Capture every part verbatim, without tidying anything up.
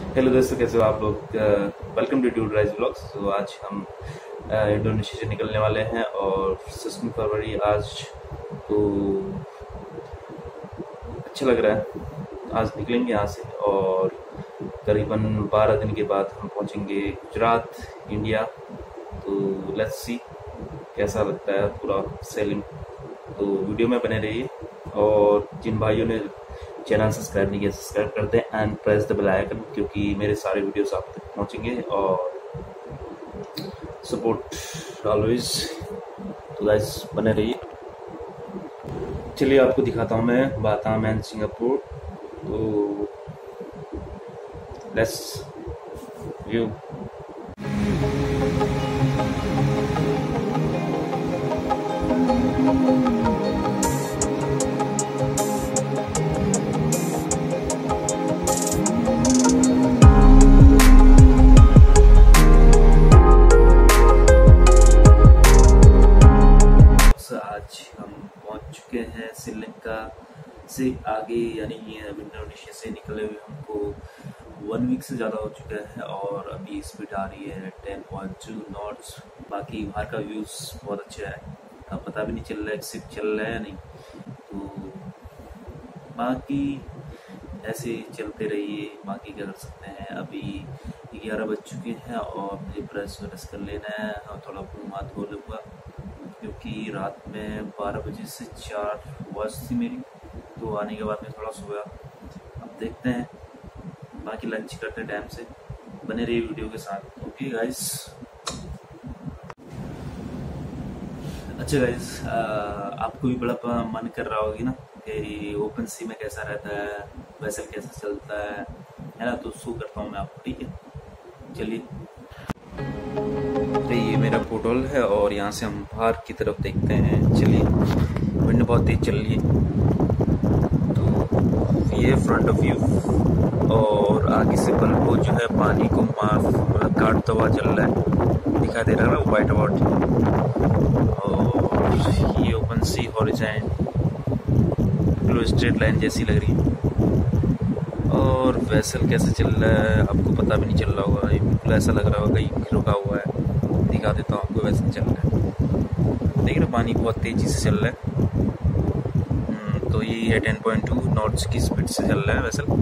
Hello दोस्तों, कैसे हो आप लोग। Welcome to dude rise blogs. तो आज हम अ, इंडोनेशिया से निकलने वाले हैं और सिक्सटीन फरवरी आज। तो अच्छा लग रहा है। आज निकलेंगे यहाँ से और करीबन बारह दिन के बाद हम पहुँचेंगे गुजरात, इंडिया। तो लेट्स सी कैसा लगता है पूरा सेलिंग। तो वीडियो में बने रहिए और जिन भाइयों ने चैनल सब्सक्राइब नहीं किया सब्सक्राइब कर दें and press the bell icon, क्योंकि मेरे सारे वीडियोस आप तक पहुंचेंगे और सपोर्ट ऑलवेज। तो गाइस बने रहिए। चलिए आपको दिखाता हूं मैं बाताम एंड सिंगापुर। तो लेट्स व्यू। आज हम पहुंच चुके हैं श्रीलंका से आगे, यानी इंडोनेशिया से निकले हुए हमको वन वीक से ज़्यादा हो चुका है और अभी स्पीड आ रही है टेन पॉइंट टू नॉट्स। बाकी बाहर का व्यूज़ बहुत अच्छा है, अब पता भी नहीं चल रहा है शिप चल रहा है या नहीं। तो बाकी ऐसे चलते रहिए, बाकी क्या कर सकते हैं। अभी ग्यारह बज चुके हैं और मुझे ब्रश व्रश कर लेना है और थोड़ा मुँह हाथ धो लूँगा, क्योंकि रात में बारह बजे से चार वॉच थी मेरी। तो आने के बाद में थोड़ा सोया। अब देखते हैं, बाकी लंच करते टाइम से। बने रहिए वीडियो के साथ। Okay guys. अच्छा गाइस, आपको भी बड़ा मन कर रहा होगी ना कि ओपन सी में कैसा रहता है, वैसे कैसा चलता है है ना। तो शो करता हूँ मैं आपको, ठीक है। चलिए, तो ये मेरा पोर्टल है और यहाँ से हम बाहर की तरफ देखते हैं। चलिए, विंड बहुत तेज चल रही है। तो ये फ्रंट ऑफ व्यू और आगे से बल्बो जो है पानी को मार मतलब काटता हुआ चल रहा है, दिखाई दे रहा है ना वाइट वाइट। और ये open sea horizontal blue straight line जैसी लग रही है। और वैसल कैसे चल रहा है आपको पता भी नहीं चल रहा होगा, ये बिल्कुल ऐसा लग रहा होगा कहीं रुका हुआ है। दिखा देता हूँ आपको वैसे चल रहा है। देखिए ना, पानी बहुत तेज़ी से चल रहा है। तो ये है टेन पॉइंट टू नॉट्स की स्पीड से चल रहा है वैसल।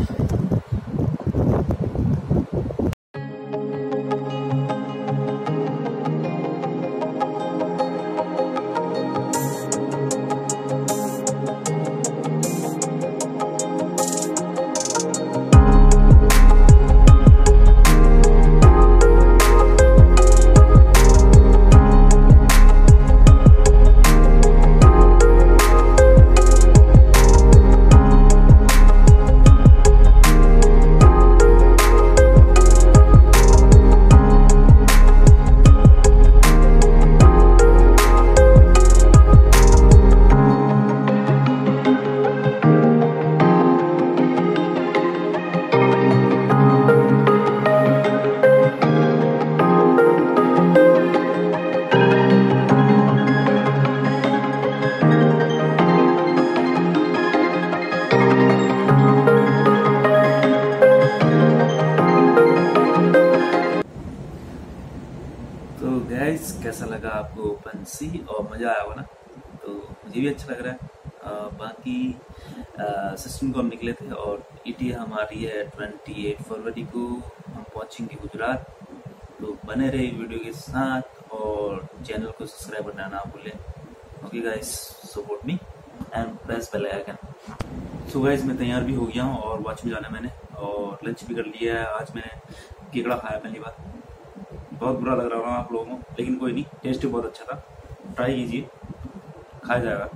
तो गैस, कैसा लगा आपको ओपन सी और मज़ा आया होगा ना। तो मुझे भी अच्छा लग रहा है। आ, बाकी सिस्टम को हम निकले थे और ईटी हमारी है ट्वेंटी एट फरवरी को हम पहुंचेंगे गुजरात। तो बने रहे वीडियो के साथ और चैनल को सब्सक्राइब करना ना भूलें। Okay guys, support me and press bell icon. So guys, मैं तैयार भी हो गया हूँ और वॉच भी जाना मैंने और लंच भी कर लिया है। आज मैंने केकड़ा खाया पहली बार। बहुत बुरा लग रहा होगा आप लोगों को, लेकिन कोई नहीं, टेस्ट भी बहुत अच्छा था। ट्राई कीजिए, खाया जाएगा।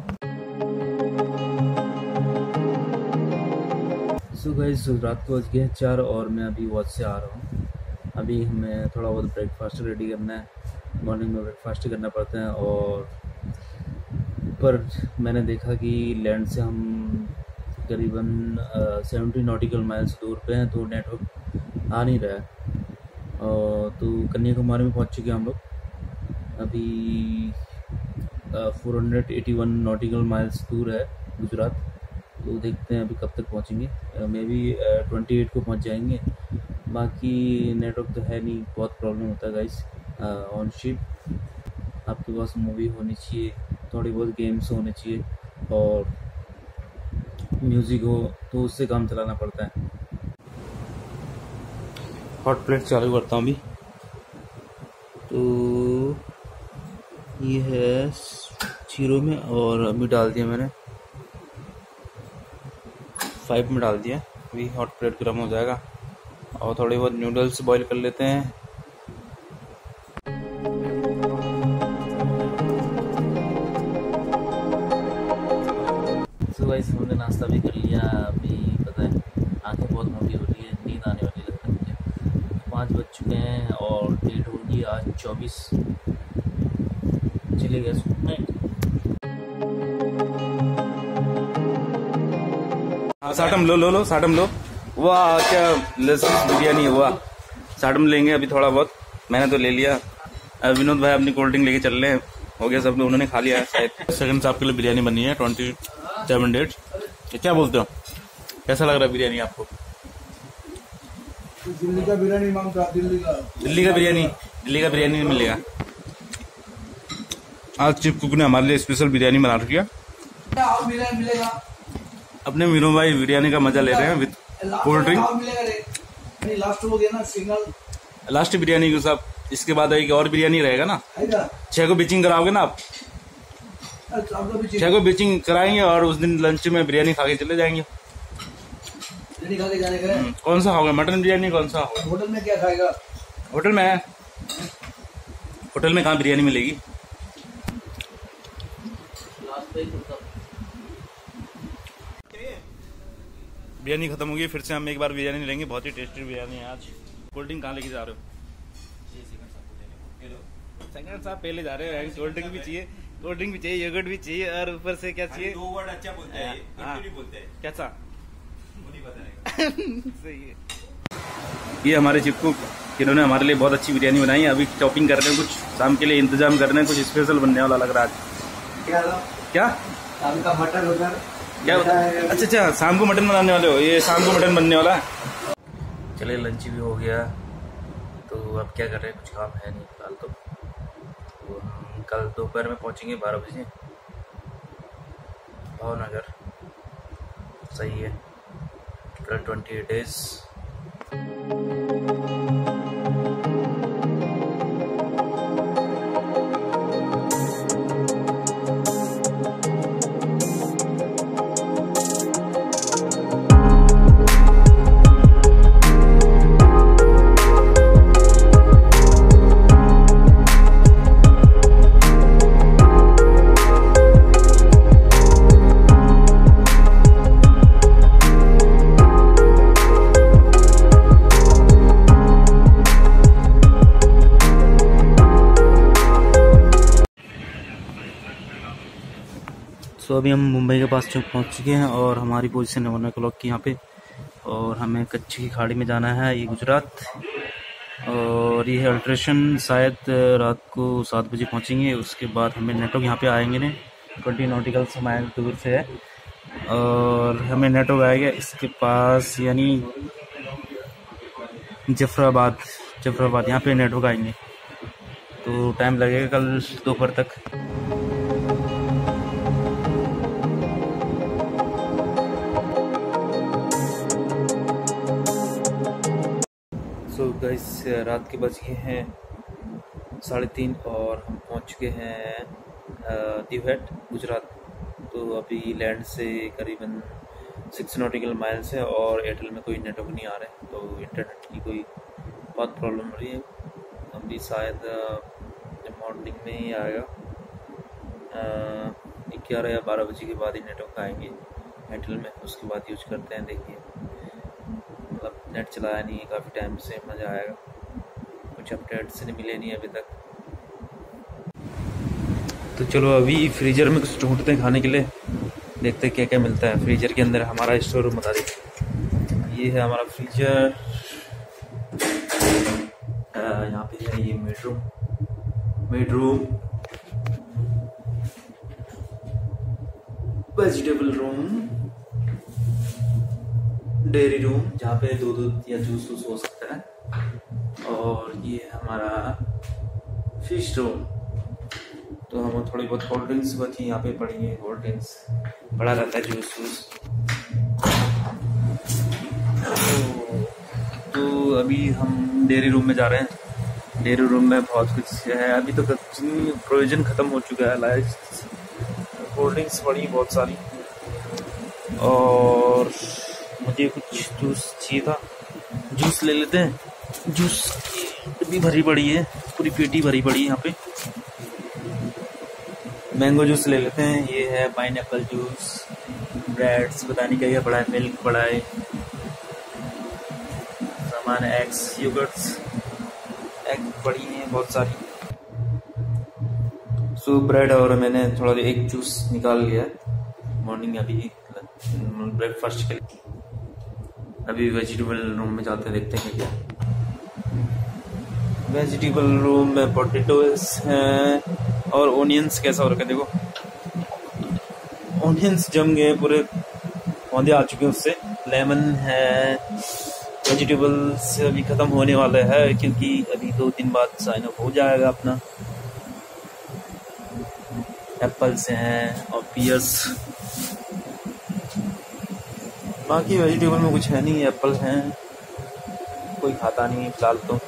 सो गाइस, रात को बज गए हैं चार और मैं अभी वॉच से आ रहा हूँ। अभी हमें थोड़ा बहुत ब्रेकफास्ट रेडी करना है। मॉर्निंग में ब्रेकफास्ट करना पड़ता है। और ऊपर मैंने देखा कि लैंड से हम करीबन सेवेंटी नॉटिकल माइल्स दूर पे हैं, तो नेटवर्क आ नहीं रहा है। और तो कन्याकुमारी में पहुंच चुके हैं हम लोग। अभी four hundred eighty one nautical miles दूर है गुजरात। तो देखते हैं अभी कब तक पहुँचेंगे। मे बी ट्वेंटी एट को पहुँच जाएंगे। बाकी नेटवर्क तो है नहीं, बहुत प्रॉब्लम होता है गाइस ऑन शिप। आपके पास मूवी होनी चाहिए, थोड़ी बहुत गेम्स होने चाहिए और म्यूज़िक हो, तो उससे काम चलाना पड़ता है। हॉट प्लेट चालू करता हूँ अभी। तो ये है जीरो में और अभी डाल दिया मैंने फाइव में डाल दिया। अभी हॉट प्लेट गर्म हो जाएगा और थोड़े बहुत नूडल्स बॉईल कर लेते हैं। तो गाइस हमने नाश्ता भी कर लिया। अभी पता है आंखें बहुत मोटी हो रही है, नींद आने वाली लगता है मुझे। पाँच बज चुके हैं और डेट होगी आज चौबीस। चले गए सुनने। हाँ साटम लो लो लो साटम लो। वाह क्या लजीज बिरयानी है, वाह। साटम लेंगे अभी थोड़ा बहुत, मैंने तो ले लिया। विनोद भाई अपनी कोल्ड ड्रिंक लेके चल रहे हैं, हो गया सब लोग, उन्होंने खा लिया है शायद। सेकंड साहब के लिए बिरयानी बनी है ट्वेंटी सेवन डेट। क्या बोलते हो, कैसा लग रहा है बिरयानी आपको? दिल्ली का बिरयानी मांगता, दिल्ली का दिल्ली का बिरयानी दिल्ली का बिरयानी नहीं मिलेगा। आज चीफ कुक ने हमारे लिए स्पेशल बिरयानी बना रखी है। बिरयानी मिलेगा। अपने मीनू भाई बिरयानी का मजा ले रहे हैं विद कोल्ड ड्रिंक। लास्ट हो गया ना सिंगल, लास्ट बिरयानी के साथ इसके बाद एक और बिरयानी रहेगा ना। छह को बीचिंग कराओगे ना आप? छह को बीचिंग कराएंगे और उस दिन लंच में बिरयानी खा के चले जाएंगे। बिरयानी खा के जाने का है। कौन सा होगा, मटन बिरयानी कौन सा? होटल में क्या खाएगा? होटल में होटल में कहाँ बिरयानी मिलेगी? बिरयानी खत्म हो गई, फिर से हम एक बार बिरयानी लेंगे। बहुत ही टेस्टी बिरयानी है आज। कोल्ड ड्रिंक कहाँ लेके जा रहे हो? सेकंड साहब पहले जा रहे हैं। कोल्ड ड्रिंक भी चाहिए, कोल्ड ड्रिंक भी चाहिए, योगर्ट भी चाहिए और ऊपर से क्या चाहिए? दो वर्ड अच्छा बोलते हैं, कंटिन्यू बोलते हैं। कैसा? मुझे पता नहीं। सही है। ये हमारे चिपकू जिन्होंने हमारे लिए बहुत अच्छी बिरयानी बनाई है। अभी चॉपिंग कर रहे हैं, कुछ शाम के लिए इंतजाम कर रहे हैं। कुछ स्पेशल बनने वाला लग रहा है। क्या क्या शाम का मटन उधर क्या? अच्छा अच्छा, शाम को मटन बनाने वाले हो? ये शाम को मटन बनने वाला है। चले लंच भी हो गया, तो अब क्या कर रहे हैं, कुछ काम है नहीं फिलहाल तो। तो हम कल दोपहर में पहुंचेंगे बारह बजे भावनगर। सही है। कल ट्वेंटी एट डेज। तो अभी हम मुंबई के पास पहुंच चुके हैं और हमारी पोजीशन है वन ओ क्लॉक की यहाँ पे। और हमें कच्ची की खाड़ी में जाना है, ये गुजरात। और ये है अल्ट्रेशन, शायद रात को सात बजे पहुंचेंगे। उसके बाद हमें नेटवर्क यहाँ पे आएंगे ने ट्वेंटी नॉटिकल माइल दूर से है और हमें नेटवर्क आएगा इसके पास, यानी जफराबाद जफराबाद यहाँ पे नेटवर्क आएंगे। तो टाइम लगेगा कल दोपहर तक। तो गाइस रात के बज गए हैं साढ़े तीन और हम पहुंच चुके हैं दिवहट गुजरात। तो अभी लैंड से करीबन सिक्स नॉटिकल माइल्स है और एयरटेल में कोई नेटवर्क नहीं आ रहा है, तो इंटरनेट की कोई बहुत प्रॉब्लम हो रही है। अभी शायद मॉर्निंग में ही आएगा, ग्यारह या बारह बजे के बाद ही नेटवर्क आएंगे एयरटेल में, उसके बाद यूज करते हैं। देखिए मतलब नेट चलाया नहीं है काफ़ी टाइम से, मज़ा आएगा। कुछ अपडेट्स नहीं मिले नहीं अभी तक। तो चलो अभी फ्रीजर में कुछ ढूंढते हैं खाने के लिए, देखते हैं क्या क्या मिलता है फ्रीजर के अंदर। हमारा स्टोर रूम बता दीजिए, ये है हमारा फ्रीजर। यहाँ पे है ये bedroom bedroom vegetable room, dairy room जहाँ पे दूध या जूस वूस हो सकता है। और ये हमारा फिश रूम। तो हम थोड़ी बहुत कोल्ड ड्रिंक्स बची यहाँ पे पड़ी है, कोल्ड ड्रिंक्स बड़ा रहता है, जूस वूस। तो अभी हम डेयरी रूम में जा रहे हैं। डेयरी रूम में बहुत कुछ है, अभी तो प्रोविजन ख़त्म हो चुका है। लाइक कोल्ड ड्रिंक्स पड़ी बहुत सारी, और मुझे कुछ जूस चाहिए था, जूस ले लेते हैं। जूस की भी भरी पड़ी है, पूरी पेटी भरी पड़ी है यहाँ पे। मैंगो जूस ले लेते हैं। ये है पाइनएप्पल जूस, ब्रेड्स पता नहीं क्या क्या पड़ा है, मिल्क पड़ा है, सामान एग्स, योगर्ट्स, एग पड़ी हैं बहुत सारी। सो ब्रेड और मैंने थोड़ा एक जूस निकाल लिया है मॉर्निंग अभी ब्रेकफास्ट के लिए। अभी वेजिटेबल रूम में जाते हैं, देखते हैं क्या। वेजिटेबल रूम में पोटैटोज हैं और ओनियंस कैसा हो रखा है, देखो ओनियंस जम गए, पूरे पौधे आ चुके हैं उससे। लेमन है। वेजिटेबल्स अभी ख़त्म होने वाला है क्योंकि अभी दो दिन बाद साइन अप हो जाएगा अपना। एप्पल्स हैं और पियर्स। बाकी वेजिटेबल में कुछ है नहीं, एप्पल हैं, कोई खाता नहीं है फिलहाल तो।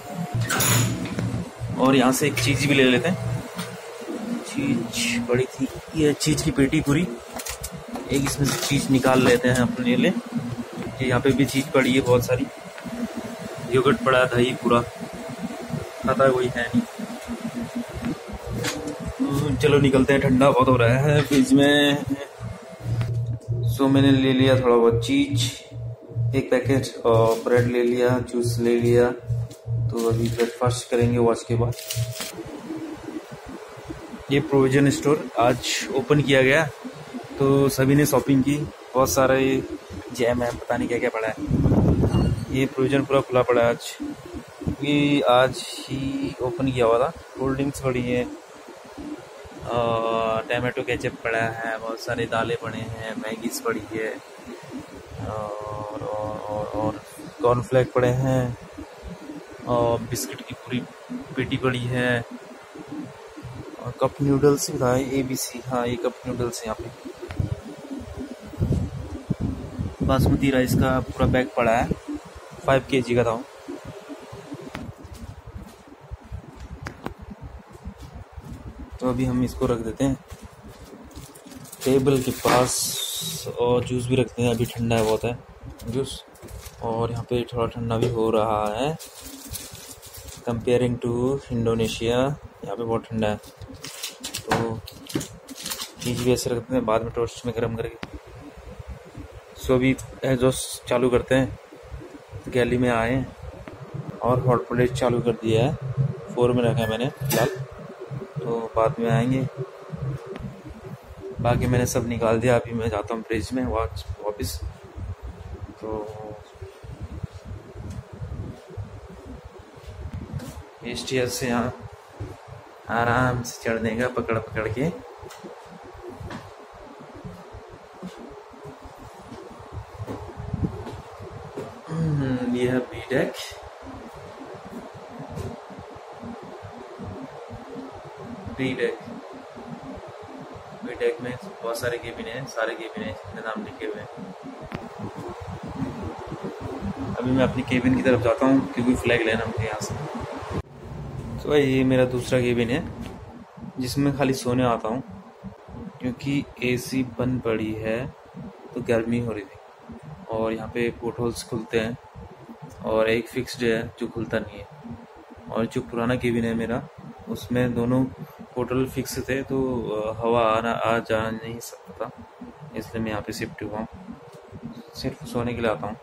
और यहाँ से एक चीज़ भी ले लेते हैं। चीज बड़ी थी, ये चीज़ की पेटी पूरी, एक इसमें से चीज़ निकाल लेते हैं अपने लिए। यहाँ पे भी चीज़ पड़ी है बहुत सारी, योगर्ट पड़ा है, दही पूरा, खाता कोई है नहीं। चलो निकलते हैं, ठंडा बहुत हो रहा है फ्रिज में। सो मैंने ले लिया थोड़ा बहुत चीज, एक पैकेट, और ब्रेड ले लिया, जूस ले लिया। तो अभी ब्रेकफास्ट करेंगे वॉच के बाद। ये प्रोविजन स्टोर आज ओपन किया गया, तो सभी ने शॉपिंग की। बहुत सारा ये जैम है, पता नहीं क्या क्या पड़ा है। ये प्रोविजन पूरा खुला पड़ा है आज, ये आज ही ओपन किया हुआ था। कोल्ड ड्रिंक्स पड़ी है, टमाटो केचप पड़ा है, बहुत सारे दालें पड़े हैं, मैगीज पड़ी है, और और और कॉर्नफ्लेक पड़े हैं, और बिस्किट की पूरी पेटी पड़ी है, और कप नूडल्स भी था, ए बी सी, हाँ ये कप नूडल्स यहाँ पे। बासमती राइस का पूरा बैग पड़ा है, फाइव के जी का था। तो अभी हम इसको रख देते हैं टेबल के पास, और जूस भी रखते हैं। अभी ठंडा है बहुत है जूस, और यहाँ पे थोड़ा ठंडा भी हो रहा है कंपेयरिंग टू इंडोनेशिया। यहाँ पे बहुत ठंडा है, तो चीज़ भी ऐसे रखते हैं, बाद में टोस्ट में गर्म करके। सो अभी एग्जॉस्ट चालू करते हैं, गैली में आए और हॉट प्लेट चालू कर दिया है, फोर में रखा है मैंने फिलहाल, तो बाद में आएंगे। बाकी मैंने सब निकाल दिया, अभी मैं जाता हूँ फ्रिज में वापस। तो स्टेयर से यहाँ आराम से चढ़ देगा पकड़ पकड़ के। ये है B deck, B deck B deck में बहुत सारे केबिन हैं, सारे केबिन हैं जितने नाम लिखे हुए हैं। अभी मैं अपनी केबिन की तरफ जाता हूँ क्योंकि फ्लैग लेना मुझे यहाँ से। तो ये मेरा दूसरा केबिन है जिसमें खाली सोने आता हूँ, क्योंकि एसी बंद पड़ी है तो गर्मी हो रही थी, और यहाँ पे पोर्ट होल्स खुलते हैं और एक फिक्स्ड है जो खुलता नहीं है। और जो पुराना केबिन है मेरा, उसमें दोनों पोर्टल फिक्स थे, तो हवा आना आ जा नहीं सकता था, इसलिए मैं यहाँ पे शिफ्ट हुआ हूँ, सिर्फ सोने के लिए आता हूँ।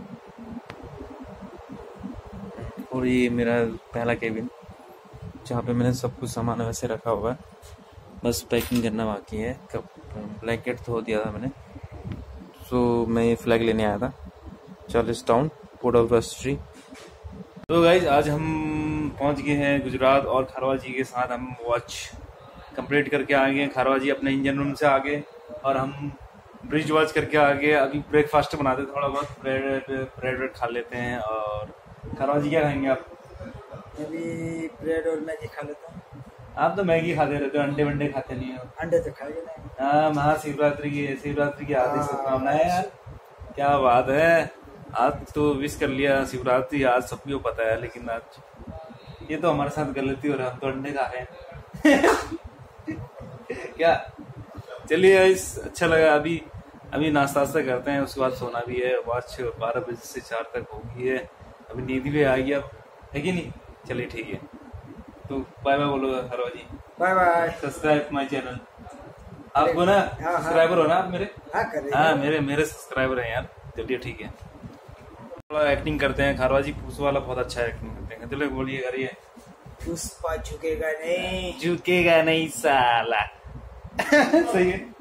और ये मेरा पहला केबिन जहाँ पे मैंने सब कुछ सामान वैसे रखा हुआ है, बस पैकिंग करना बाकी है। कब ब्लैंकेट धो दिया था मैंने। सो मैं ये फ्लैग लेने आया था चार्ल्स टाउन, पोर्ट ऑफ स्ट्री। तो गाइज आज हम पहुंच गए हैं गुजरात, और खारवा जी के साथ हम वॉच कंप्लीट करके आ गए। खारवा जी अपने इंजन रूम से आ गए और हम ब्रिज वॉच करके आ गए। अभी ब्रेकफास्ट बनाते थोड़ा बहुत, ब्रेड ब्रेड वेड खा लेते हैं। और खारवा जी क्या खाएंगे आप? अभी ब्रेड और मैगी खा लेता हूँ। आप तो मैगी खाते रहते हो, अंडे वंडे खाते नहीं हो। अंडे तो खाएंगे नहीं। हाँ, महाशिवरात्रि की शिवरात्रि की हार्दिक शुभकामनाएं यार। क्या बात है, आज तो विश कर लिया शिवरात्रि, आज सबको पता है, लेकिन आज ये तो हमारे साथ गलती हो रहा है, हम तो अंडे खा रहे हैं। क्या, चलिए इस अच्छा लगा। अभी अभी नाश्ता वास्ता करते हैं, उसके बाद सोना भी है। वॉच बारह बजे से चार तक होगी है, अभी नींद भी आएगी अब, है कि नहीं? चलिए ठीक है, तो बाय बाय बोलो हरवा जी। Bye bye. Subscribe my channel. आपको ना सब्सक्राइबर हो ना आप मेरे? हाँ करेंगे। हाँ, मेरे मेरे सब्सक्राइबर हैं यार। चलिए ठीक है, थोड़ा एक्टिंग करते हैं। खारवा जी पुष्पा वाला बहुत अच्छा एक्टिंग करते हैं। चलो बोलिए, करिए। पुष्पा झुकेगा नहीं। झुकेगा नहीं साला। सही है।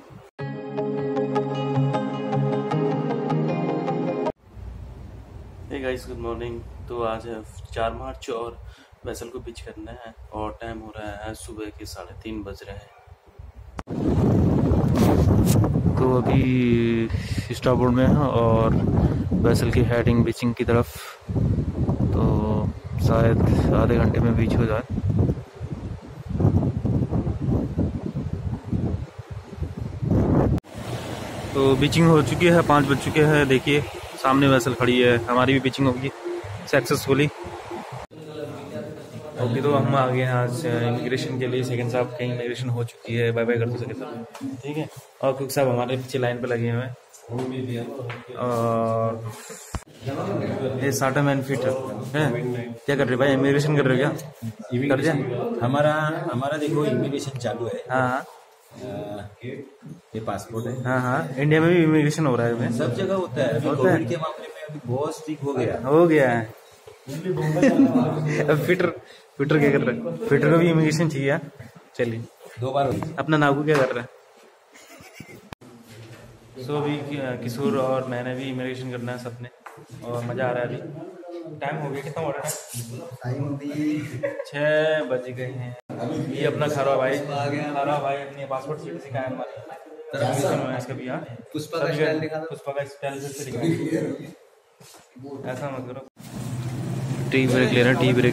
Hey guys, good morning. तो आज है चार मार्च और वैसल को पिच करना है और टाइम हो रहा है सुबह के साढ़े तीन बज रहे हैं। तो अभी स्टॉप बोर्ड में है और वैसल की हेडिंग बीचिंग की तरफ, तो शायद आधे घंटे में बीच हो जाए। तो बीचिंग हो चुकी है, पाँच बज चुके हैं। देखिए सामने वैसल खड़ी है, हमारी भी बीचिंग होगी सक्सेसफुली। ओके, तो हम आ गए हैं आज इमिग्रेशन के लिए। सेकंड साहब की इमिग्रेशन हो चुकी है, बाय बाय कर दो सेकंड साहब, ठीक है। और कुक साहब हमारे पीछे लाइन पे लगे हुए हैं। और ये साटा मैन फिट है, क्या कर रहे भाई? इमिग्रेशन कर रहे हो क्या? कर जाए हमारा हमारा देखो इमिग्रेशन चालू है। हाँ आ, ये पासपोर्ट है। हाँ हाँ, इंडिया में भी इमिग्रेशन हो रहा है। सब जगह होता है। अभी होता है। कोविड के मामले में अभी बहुत स्ट्रिक्ट हो गया हो गया है। अब फिटर फिटर क्या कर रहा है? फिटर को भी इमिग्रेशन चाहिए यार। चलिए, दो बार हो अपना नागू क्या कर रहा है? सो so, अभी किशोर और मैंने भी इमिग्रेशन करना है सबने, और मजा आ रहा है। अभी टाइम हो गया, कितना हो रहा है? टाइम भी छः बज गए हैं। ये अपना खारवा भाई खारवा भाई अपनी पासपोर्ट सीट से कायम हमारी इसका भी। हाँ, पुष्पा का स्टाइल दिखा दो। पुष्पा का स्टाइल से दिखा, ऐसा मत करो। टी ब्रेक ले रहा है, टी ब्रेक।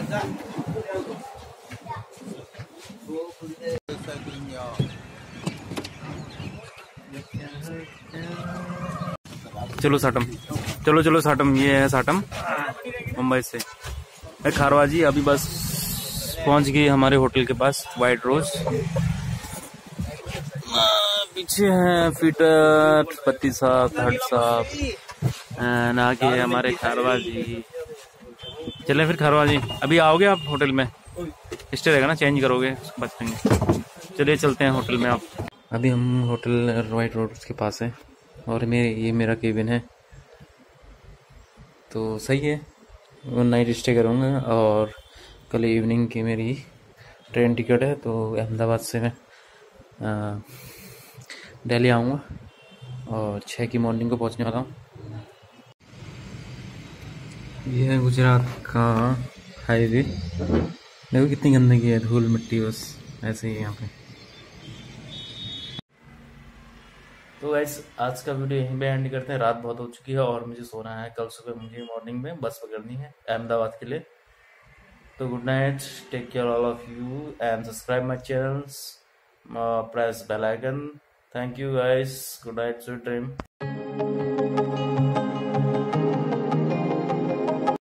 चलो साटम, चलो चलो साटम, ये है साटम मुंबई से। अरे खारवा जी अभी बस पहुंच गई हमारे होटल के पास, वाइट रोज। पीछे है फिटर, पति साहब, थर्ड साहब, आगे हमारे खारवा जी। चले फिर खारवा जी, अभी आओगे आप होटल में? स्टे रहेगा ना, चेंज करोगे बचेंगे। चलिए चलते हैं होटल में। आप अभी हम होटल वाइट रोड के पास है और मेरे ये मेरा केबिन है, तो सही है। वन नाइट स्टे करूँगा और कल इवनिंग की मेरी ट्रेन टिकट है, तो अहमदाबाद से मैं दिल्ली आऊँगा और छः की मॉर्निंग को पहुँचने वाला हूँ। ये है गुजरात का हाईवे, देखो कितनी गंदगी है, धूल मिट्टी, बस ऐसे ही यहाँ पे। तो गाइस आज का वीडियो यहीं पे एंड करते हैं। रात बहुत हो चुकी है और मुझे सोना है, कल सुबह मुझे मॉर्निंग में बस पकड़नी है अहमदाबाद के लिए। तो good night, take care all of you and subscribe my channels, press bell icon. Thank you guys, good night, sweet dream.